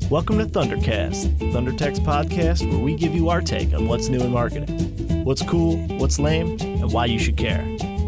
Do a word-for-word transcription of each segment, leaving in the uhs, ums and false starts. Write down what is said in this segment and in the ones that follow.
Welcome to Thundercast, ThunderTech's podcast where we give you our take on what's new in marketing, what's cool, what's lame, and why you should care.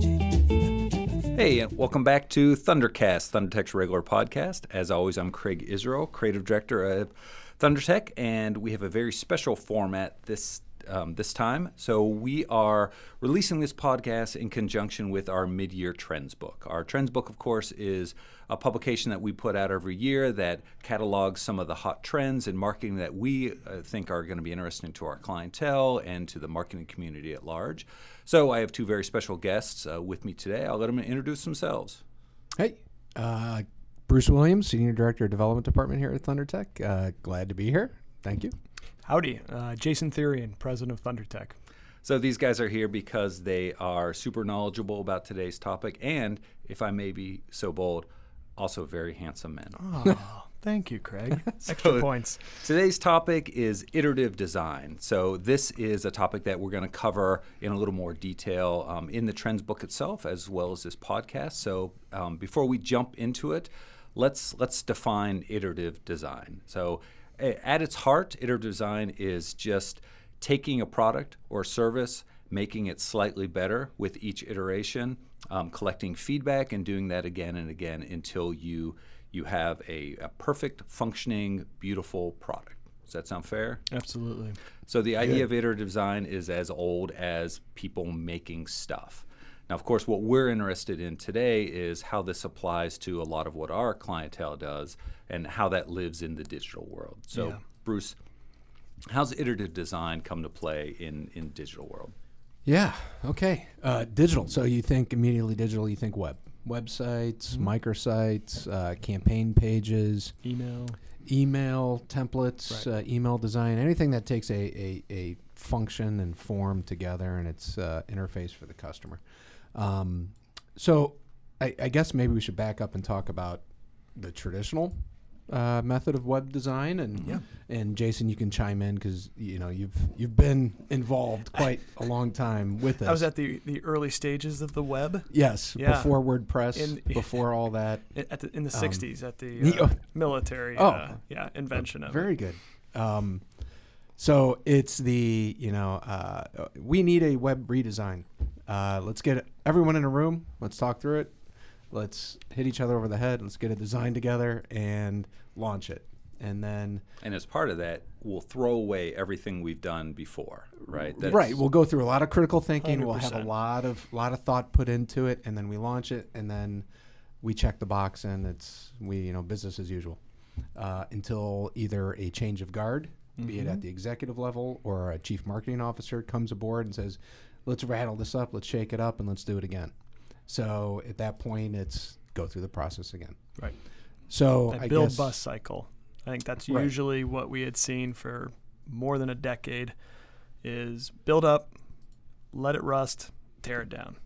Hey, and welcome back to Thundercast, ThunderTech's regular podcast. As always, I'm Craig Israel, Creative Director of ThunderTech, and we have a very special format this Um, this time. So we are releasing this podcast in conjunction with our mid-year trends book. Our trends book, of course, is a publication that we put out every year that catalogs some of the hot trends in marketing that we uh, think are going to be interesting to our clientele and to the marketing community at large. So I have two very special guests uh, with me today. I'll let them introduce themselves. Hey, uh, Bruce Williams, Senior Director of Development Department here at ThunderTech. Uh, glad to be here. Thank you. Howdy, uh, Jason Therian, President of ThunderTech. So these guys are here because they are super knowledgeable about today's topic and, if I may be so bold, also very handsome men. Oh, thank you, Craig. Extra So points. Today's topic is iterative design. So this is a topic that we're going to cover in a little more detail um, in the trends book itself as well as this podcast. So um, before we jump into it, let's let's define iterative design. So at its heart, iterative design is just taking a product or service, making it slightly better with each iteration, um, collecting feedback, and doing that again and again until you you have a, a perfect, functioning, beautiful product. Does that sound fair? Absolutely. So the idea of iterative design is as old as people making stuff. Now, of course, what we're interested in today is how this applies to a lot of what our clientele does and how that lives in the digital world. So, Yeah. Bruce, how's iterative design come to play in, in digital world? Yeah, okay. Uh, digital. So you think immediately digital, you think web. Websites, Mhm. microsites, uh, campaign pages, Email. email templates, Right. uh, email design, anything that takes a, a, a function and form together and its uh, interface for the customer. Um, so I, I guess maybe we should back up and talk about the traditional uh, method of web design, and Yeah. and Jason, you can chime in because you know you've you've been involved quite a long time with this. I was at the, the early stages of the web yes, Yeah. before WordPress, In- before all that. i- at the, in the Um, sixties at the the- uh, military Oh. uh, yeah, invention of Very it. good. Um, so it's the, you know, uh, we need a web redesign. Uh, let's get everyone in a room. Let's talk through it. Let's hit each other over the head. Let's get a design together and launch it. And then, And as part of that, we'll throw away everything we've done before, right? That's- right, we'll go through a lot of critical thinking. we will have a one hundred percent. lot of lot of thought put into it, and then we launch it, and then we check the box, and it's we you know business as usual uh, until either a change of guard, be it Mhm. at the executive level, or a chief marketing officer comes aboard and says, let's rattle this up, let's shake it up, and let's do it again. So at that point, it's go through the process again. Right. So That I build guess, bust cycle. I think that's Right. usually what we had seen for more than a decade is build up, let it rust, tear it down.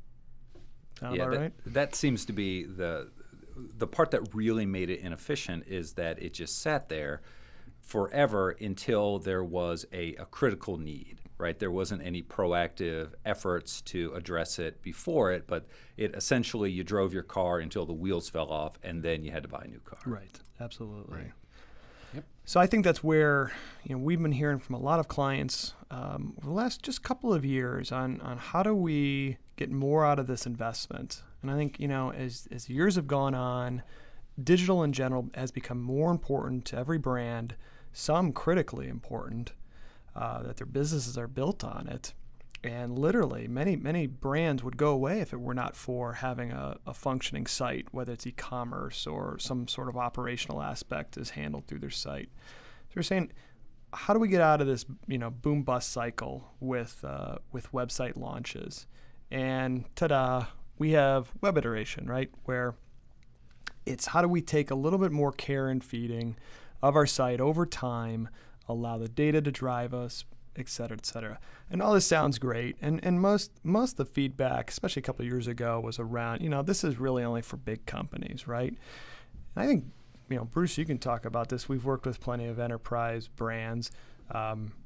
Sound Yeah, about that, right? that seems to be the the part that really made it inefficient is that it just sat there forever until there was a, a critical need, right? There wasn't any proactive efforts to address it before it, but it essentially you drove your car until the wheels fell off and then you had to buy a new car. Right. Absolutely. Right. Yep. So I think that's where you know we've been hearing from a lot of clients um, over the last just couple of years on on how do we get more out of this investment. And I think you know as as years have gone on, digital in general has become more important to every brand. Some critically important uh, that their businesses are built on it. And literally, many, many brands would go away if it were not for having a, a functioning site, whether it's e-commerce or some sort of operational aspect is handled through their site. So we're saying, how do we get out of this, you know, boom bust cycle with uh, with website launches? And ta-da, we have web iteration, right? Where it's how do we take a little bit more care and feeding of our site over time, allow the data to drive us, et cetera, et cetera. And all this sounds great. And and most most of the feedback, especially a couple of years ago, was around, you know, this is really only for big companies, right? And I think, you know, Bruce, you can talk about this. We've worked with plenty of enterprise brands. Um,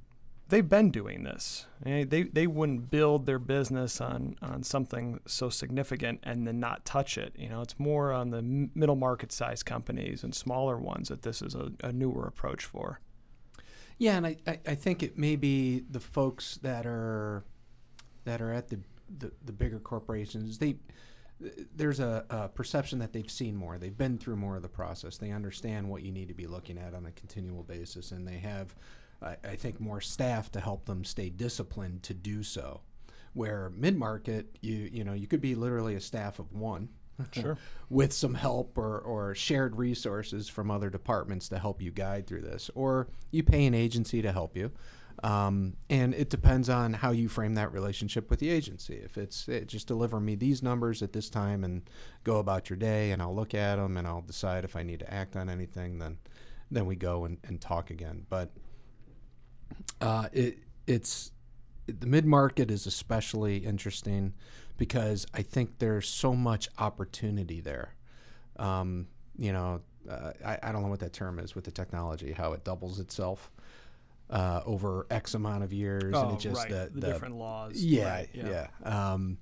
they've been doing this. Eh, They they wouldn't build their business on on something so significant and then not touch it. You know, it's more on the m- middle market size companies and smaller ones that this is a, a newer approach for. Yeah, and I, I, I think it may be the folks that are that are at the the, the bigger corporations. They there's a, a perception that they've seen more. They've been through more of the process. They understand what you need to be looking at on a continual basis, and they have, I, I think, more staff to help them stay disciplined to do so. Where mid-market, you you know, you could be literally a staff of one. Sure. With some help or, or shared resources from other departments to help you guide through this. Or you pay an agency to help you. Um, and it depends on how you frame that relationship with the agency. If it's it, just deliver me these numbers at this time and go about your day, and I'll look at them and I'll decide if I need to act on anything, then then we go and, and talk again. But uh, it it's the mid-market is especially interesting because I think there's so much opportunity there. Um, you know, uh, I, I don't know what that term is with the technology, how it doubles itself uh, over X amount of years. Oh, and it just right. the, The, the different laws. Yeah, Right, yeah. Um,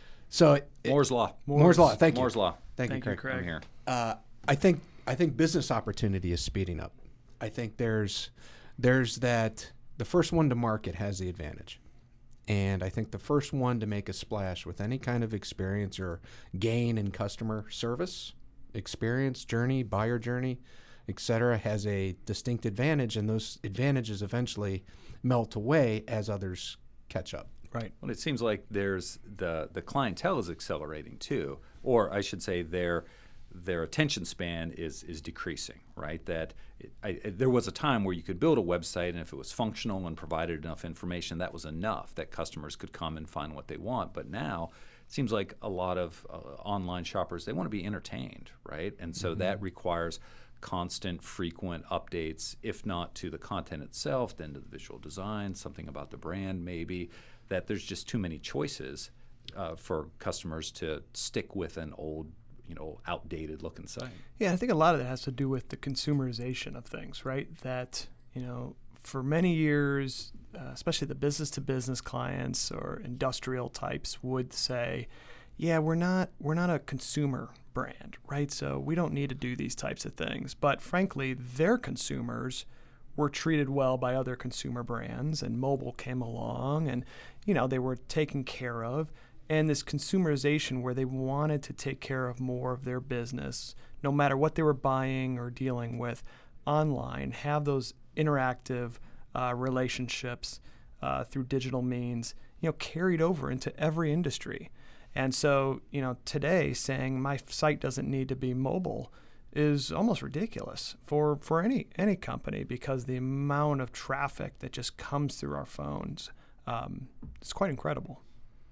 so it, it- Moore's Law. Moore's Law. Thank you. Moore's Law. Thank, Thank you, you, Craig. Craig. I'm here. Uh, I think I think business opportunity is speeding up. I think there's there's that the first one to market has the advantage. And I think the first one to make a splash with any kind of experience or gain in customer service, experience, journey, buyer journey, et cetera, has a distinct advantage, and those advantages eventually melt away as others catch up. Right. Well, it seems like there's the the clientele is accelerating too, or I should say their their attention span is is decreasing. Right. That it, I, there was a time where you could build a website, and if it was functional and provided enough information, that was enough that customers could come and find what they want. But now it seems like a lot of uh, online shoppers, they want to be entertained, right? And so mm-hmm. that requires constant, frequent updates, if not to the content itself, then to the visual design, something about the brand maybe, that there's just too many choices uh, for customers to stick with an old, you know, outdated looking site. Yeah, I think a lot of that has to do with the consumerization of things, right? That, you know, for many years, uh, especially the business-to-business clients or industrial types would say, yeah, we're not we're not a consumer brand, right? So we don't need to do these types of things. But frankly, their consumers were treated well by other consumer brands, and mobile came along, and you know they were taken care of. And this consumerization where they wanted to take care of more of their business, no matter what they were buying or dealing with online, have those interactive uh, relationships uh, through digital means, you know, carried over into every industry. And so, you know, today saying my site doesn't need to be mobile is almost ridiculous for, for any any company, because the amount of traffic that just comes through our phones um, is quite incredible.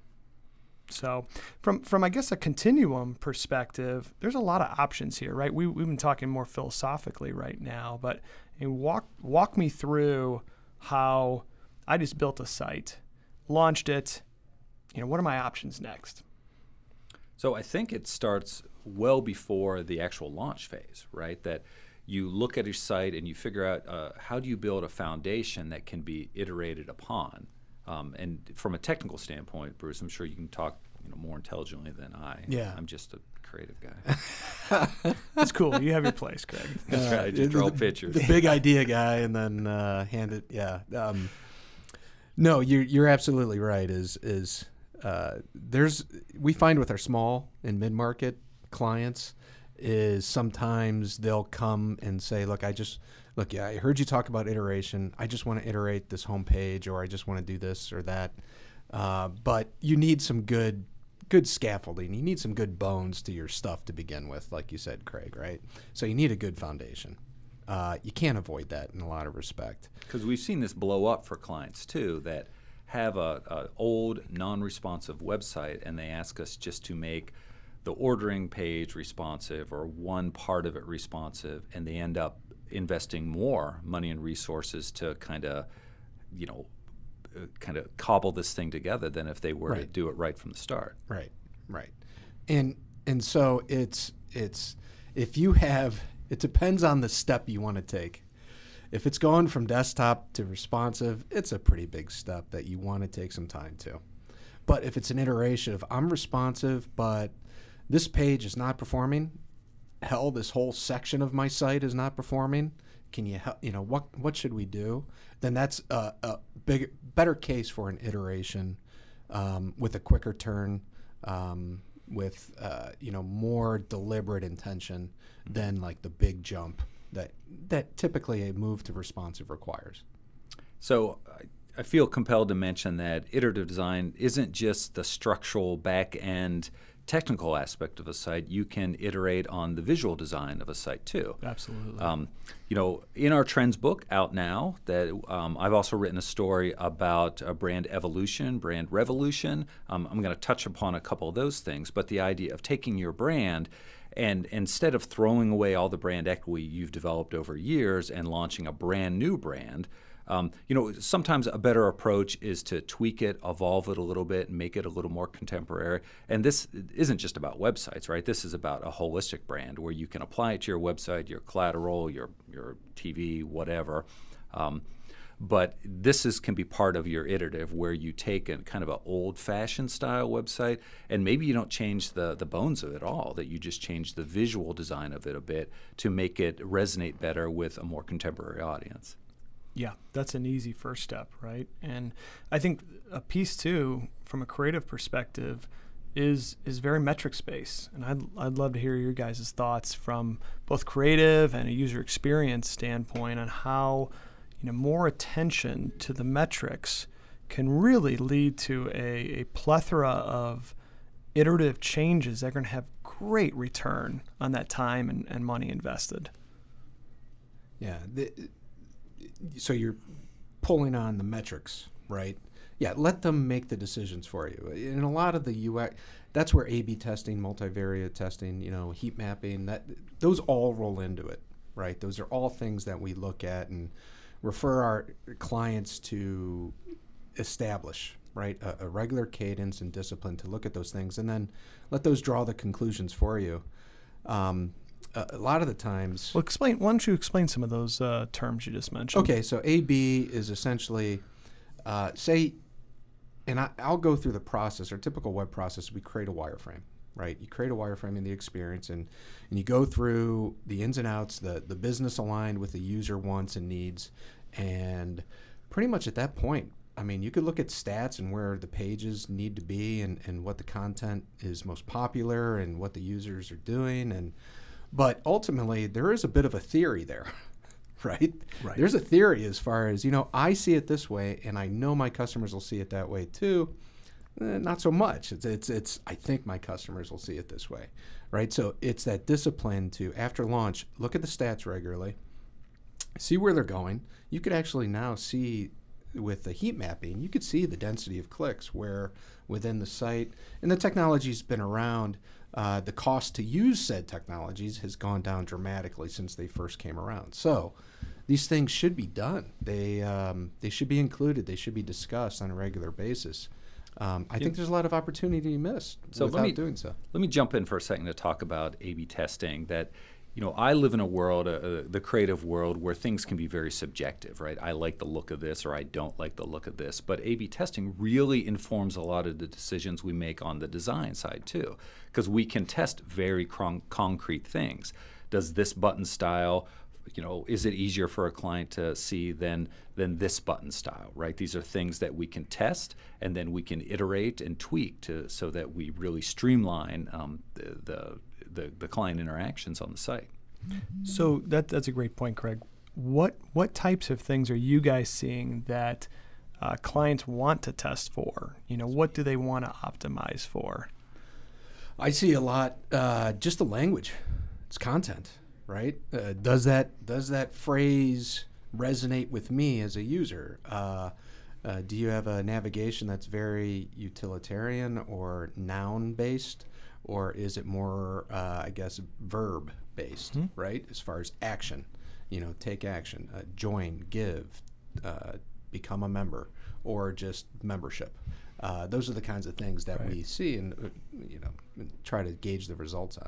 So from, from, I guess, a continuum perspective, there's a lot of options here, right? We, we've been talking more philosophically right now, but you know, walk, walk me through how I just built a site, launched it. You know, what are my options next? So I think it starts well before the actual launch phase, right? That you look at your site and you figure out uh, how do you build a foundation that can be iterated upon. Um, and from a technical standpoint, Bruce, I'm sure you can talk, you know, more intelligently than I. Yeah. I'm just a creative guy. That's cool. You have your place, Craig. That's right. I just draw pictures. The big idea guy, and then uh, hand it. Yeah. Um, no, you're you're absolutely right. Is is uh, there's we find with our small and mid market clients is sometimes they'll come and say, look, I just. Look, yeah, I heard you talk about iteration. I just want to iterate this homepage, or I just want to do this or that. Uh, but you need some good, good scaffolding. You need some good bones to your stuff to begin with, like you said, Craig. Right? So you need a good foundation. Uh, you can't avoid that in a lot of respect. Because we've seen this blow up for clients too that have a, a old, non-responsive website, and they ask us just to make the ordering page responsive or one part of it responsive, and they end up investing more money and resources to kind of, you know, uh, kind of cobble this thing together than if they were Right. to do it right from the start. Right, right, and and so it's it's if you have it depends on the step you want to take. if it's going from desktop to responsive, it's a pretty big step that you want to take some time to. But if it's an iteration of I'm responsive, but this page is not performing, hell, this whole section of my site is not performing, can you help, you know, what what should we do? Then that's a, a big, better case for an iteration um, with a quicker turn, um, with uh, you know, more deliberate intention than like the big jump that that typically a move to responsive requires. So I, I feel compelled to mention that iterative design isn't just the structural back end technical aspect of a site. You can iterate on the visual design of a site too. Absolutely. Um, you know, in our trends book out now, that um, I've also written a story about uh, brand evolution, brand revolution. Um, I'm going to touch upon a couple of those things, but the idea of taking your brand and instead of throwing away all the brand equity you've developed over years and launching a brand new brand, Um, you know, sometimes a better approach is to tweak it, evolve it a little bit, and make it a little more contemporary. And this isn't just about websites, right? This is about a holistic brand where you can apply it to your website, your collateral, your your T V, whatever. Um, but this is can be part of your iterative, where you take a kind of an old-fashioned style website, and maybe you don't change the the bones of it all. That you just change the visual design of it a bit to make it resonate better with a more contemporary audience. Yeah, that's an easy first step, right? And I think a piece too, from a creative perspective, is is very metrics based. And I'd I'd love to hear your guys' thoughts from both creative and a user experience standpoint on how, you know, more attention to the metrics can really lead to a, a plethora of iterative changes that are going to have great return on that time and, and money invested. Yeah. The, so you're pulling on the metrics, right? Yeah, let them make the decisions for you. In a lot of the U X, that's where A B testing, multivariate testing, you know, heat mapping, that those all roll into it, right? Those are all things that we look at and refer our clients to establish, right? A, a regular cadence and discipline to look at those things, and then let those draw the conclusions for you. Um, a, a lot of the times... Well, explain. Why don't you explain some of those uh, terms you just mentioned? Okay, so A B is essentially, uh, say, and I, I'll go through the process. Our typical web process, we create a wireframe, right? You create a wireframe in the experience, and, and you go through the ins and outs, the, the business aligned with the user wants and needs, and pretty much at that point, I mean, you could look at stats and where the pages need to be, and, and what the content is most popular and what the users are doing, and but ultimately there is a bit of a theory there. Right? Right. There's a theory as far as, you know, I see it this way, and I know my customers will see it that way too. Eh, not so much. It's, it's, it's, I think my customers will see it this way, right? So it's that discipline to, after launch, look at the stats regularly, see where they're going. You could actually now see with the heat mapping, you could see the density of clicks where within the site, and the technology's been around, uh, the cost to use said technologies has gone down dramatically since they first came around. So these things should be done. They um, they should be included. They should be discussed on a regular basis. Um, I Yeah. think there's a lot of opportunity missed So without let me, doing so. Let me jump in for a second to talk about A B testing. That, you know, I live in a world, uh, the creative world, where things can be very subjective, right? I like the look of this, or I don't like the look of this. But A B testing really informs a lot of the decisions we make on the design side too, because we can test very con- concrete things. Does this button style, you know, is it easier for a client to see than than this button style, right? These are things that we can test, and then we can iterate and tweak to so that we really streamline um, the, the the the client interactions on the site. So that that's a great point, Craig. What what types of things are you guys seeing that uh, clients want to test for? You know, what do they want to optimize for? I see a lot, uh, just the language. It's content, right? Uh, does that does that phrase resonate with me as a user? Uh, uh, do you have a navigation that's very utilitarian or noun-based? Or is it more, uh, I guess, verb-based, Mm-hmm. right? As far as action, you know, take action, uh, join, give, uh, become a member, or just membership. Uh, those are the kinds of things that Right. we see and, uh, you know, try to gauge the results on.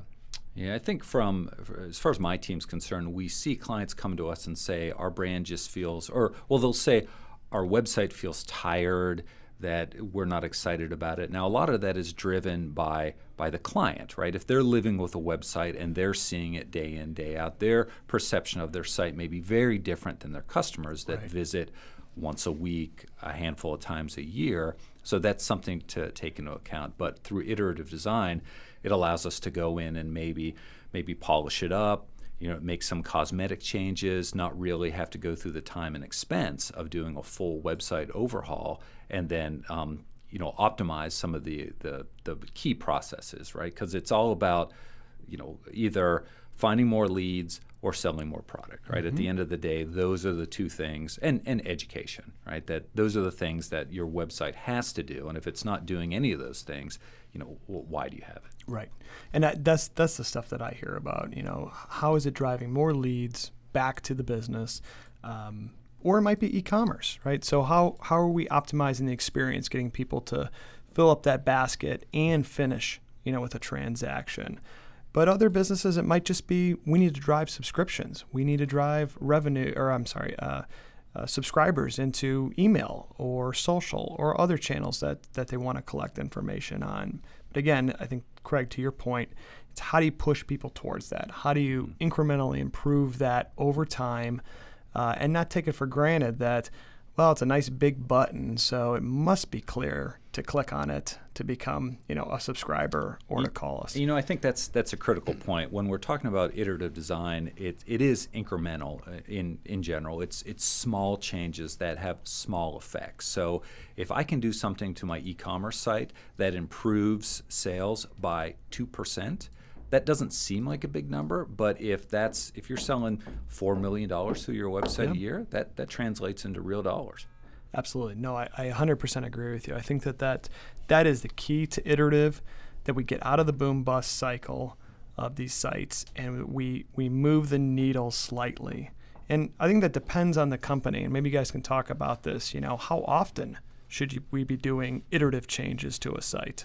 Yeah, I think from as far as my team's concerned, we see clients come to us and say our brand just feels, or well, they'll say our website feels tired, that we're not excited about it. Now, a lot of that is driven by by the client, right? If they're living with a website and they're seeing it day in, day out, their perception of their site may be very different than their customers that Right. visit once a week, a handful of times a year. So that's something to take into account. But through iterative design, it allows us to go in and maybe maybe polish it up, you know, make some cosmetic changes, not really have to go through the time and expense of doing a full website overhaul, and then um, you know, optimize some of the the, the key processes, right? Because it's all about, you know, either finding more leads or selling more product, right? Mm-hmm. At the end of the day, those are the two things, and, and education, right? That those are the things that your website has to do. And if it's not doing any of those things, you know, well, why do you have it? Right. And that, that's that's the stuff that I hear about. You know, how is it driving more leads back to the business? Um, or it might be e-commerce, right? So how, how are we optimizing the experience, getting people to fill up that basket and finish, you know, with a transaction? But other businesses, it might just be we need to drive subscriptions. We need to drive revenue, or I'm sorry, uh, uh, subscribers into email or social or other channels that, that they want to collect information on. But again, I think, Craig, to your point, it's how do you push people towards that? How do you incrementally improve that over time uh, and not take it for granted that, well, it's a nice big button, so it must be clear to click on it to become, you know, a subscriber or to call us. You know, I think that's that's a critical point. When we're talking about iterative design, it it is incremental in in general. It's it's small changes that have small effects. So if I can do something to my e-commerce site that improves sales by two percent, that doesn't seem like a big number, but if that's if you're selling four million dollars through your website Yeah. a year, that that translates into real dollars. Absolutely. No, I, I one hundred percent agree with you. I think that, that that is the key to iterative, that we get out of the boom bust cycle of these sites and we, we move the needle slightly. And I think that depends on the company. And maybe you guys can talk about this. You know, how often should you, we be doing iterative changes to a site?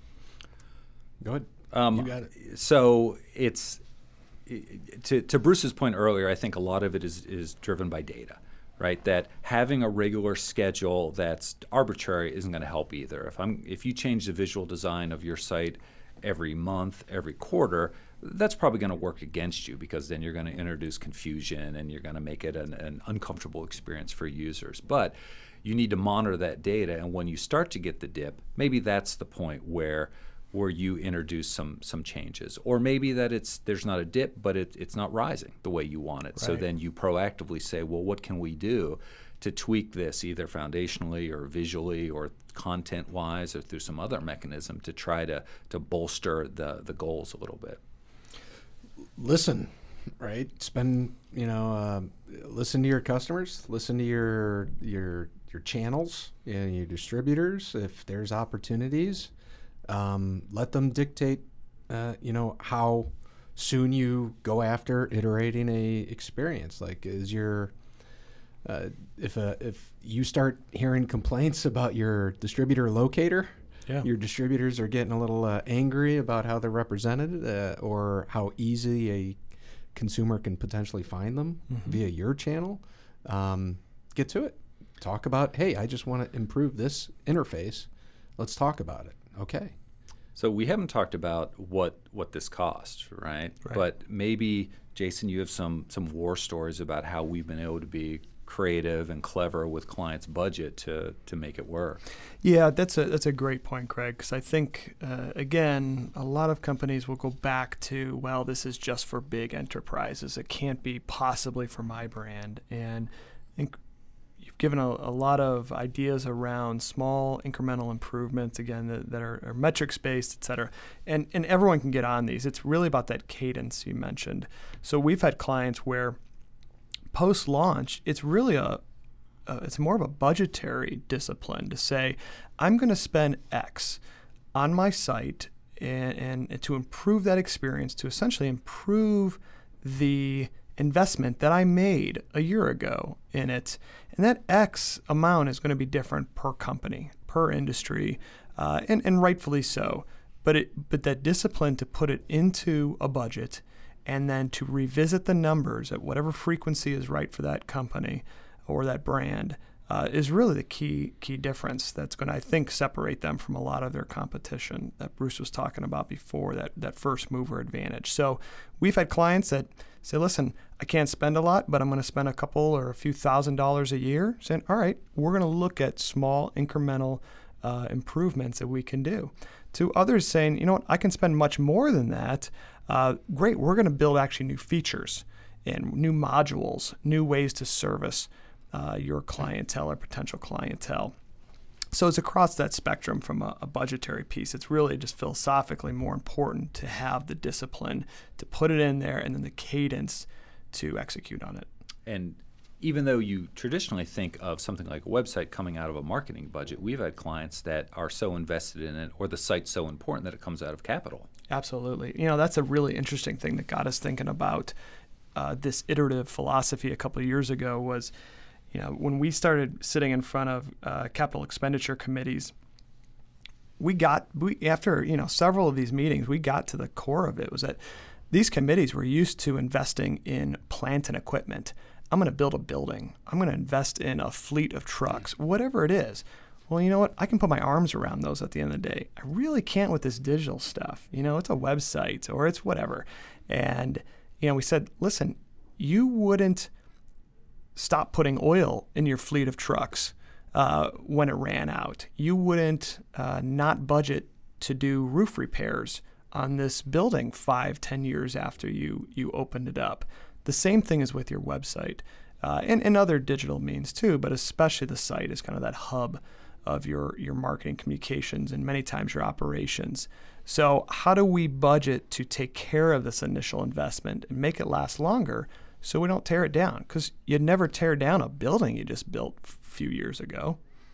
Go ahead. Um, You got it. So it's to to Bruce's point earlier. I think a lot of it is is driven by data, right? That having a regular schedule that's arbitrary isn't going to help either. If I'm if you change the visual design of your site every month, every quarter, that's probably going to work against you, because then you're going to introduce confusion and you're going to make it an, an uncomfortable experience for users. But you need to monitor that data, and when you start to get the dip, maybe that's the point where where you introduce some some changes, or maybe that it's there's not a dip, but it, it's not rising the way you want it. So Right. then you proactively say, well, what can we do to tweak this, either foundationally or visually or content-wise or through some other mechanism to try to to bolster the the goals a little bit. Listen, right? Spend, you know, uh, listen to your customers, listen to your your your channels, you know, your distributors. If there's opportunities, um, let them dictate, uh, you know, how soon you go after iterating a experience. Like, is your uh, if uh, if you start hearing complaints about your distributor locator, Yeah. your distributors are getting a little uh, angry about how they're represented, uh, or how easy a consumer can potentially find them Mm-hmm. via your channel, um, get to it. Talk about, hey, I just want to improve this interface. Let's talk about it. Okay. So we haven't talked about what what this costs, right? Right. But maybe, Jason, you have some some war stories about how we've been able to be creative and clever with clients' budget to to make it work. Yeah, that's a that's a great point, Craig, because I think, uh, again, a lot of companies will go back to, well, this is just for big enterprises. It can't be possibly for my brand. And I think you've given a, a lot of ideas around small incremental improvements, again, that, that are, are metrics-based, et cetera. And, and everyone can get on these. It's really about that cadence you mentioned. So we've had clients where post-launch, it's really a Uh, it's more of a budgetary discipline to say, I'm going to spend X on my site and, and to improve that experience, to essentially improve the investment that I made a year ago in it. And that X amount is going to be different per company, per industry, uh, and, and rightfully so. but it but that discipline to put it into a budget and then to revisit the numbers at whatever frequency is right for that company or that brand uh, is really the key key difference that's going to, I think, separate them from a lot of their competition that Bruce was talking about before, that, that first mover advantage. So we've had clients that say, listen, I can't spend a lot, but I'm going to spend a couple or a few thousand dollars a year, saying, all right, we're going to look at small incremental uh, improvements that we can do. To others saying, you know what, I can spend much more than that. Uh, great, we're going to build actually new features and new modules, new ways to service uh, your clientele or potential clientele. So it's across that spectrum from a, a budgetary piece. It's really just philosophically more important to have the discipline to put it in there and then the cadence to execute on it. And even though you traditionally think of something like a website coming out of a marketing budget, we've had clients that are so invested in it or the site's so important that it comes out of capital. Absolutely. You know, that's a really interesting thing that got us thinking about uh, this iterative philosophy a couple of years ago was, you know, when we started sitting in front of uh, capital expenditure committees, we got, we, after, you know, several of these meetings, we got to the core of it was that these committees were used to investing in plant and equipment. I'm going to build a building. I'm going to invest in a fleet of trucks, whatever it is. Well, you know what? I can put my arms around those at the end of the day. I really can't with this digital stuff. You know, it's a website or it's whatever. And, you know, we said, listen, you wouldn't stop putting oil in your fleet of trucks uh, when it ran out. You wouldn't uh, not budget to do roof repairs on this building five, ten years after you, you opened it up. The same thing is with your website uh, and, and other digital means too, but especially the site is kind of that hub of your, your marketing communications and many times your operations. So how do we budget to take care of this initial investment and make it last longer so we don't tear it down? Because you'd never tear down a building you just built a few years ago.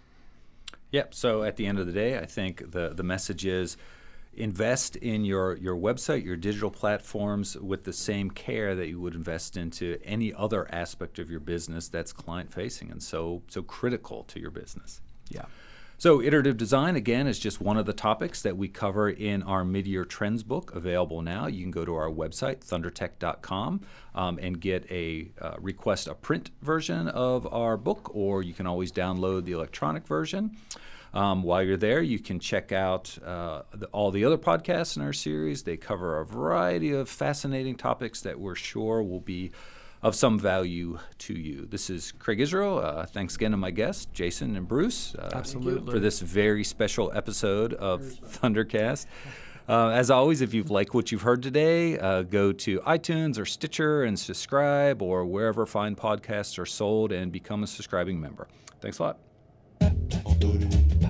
Yep. So at the end of the day, I think the, the message is invest in your, your website, your digital platforms with the same care that you would invest into any other aspect of your business that's client-facing and so so critical to your business. Yeah. So iterative design, again, is just one of the topics that we cover in our mid-year trends book, available now. You can go to our website, thundertech dot com, um, and get a uh, request a print version of our book, or you can always download the electronic version. Um, while you're there, you can check out uh, the, all the other podcasts in our series. They cover a variety of fascinating topics that we're sure will be of some value to you. This is Craig Israel. Uh, thanks again to my guests, Jason and Bruce, uh, Absolutely. for this very special episode of Thundercast. Uh, as always, if you've liked what you've heard today, uh, go to iTunes or Stitcher and subscribe, or wherever fine podcasts are sold, and become a subscribing member. Thanks a lot.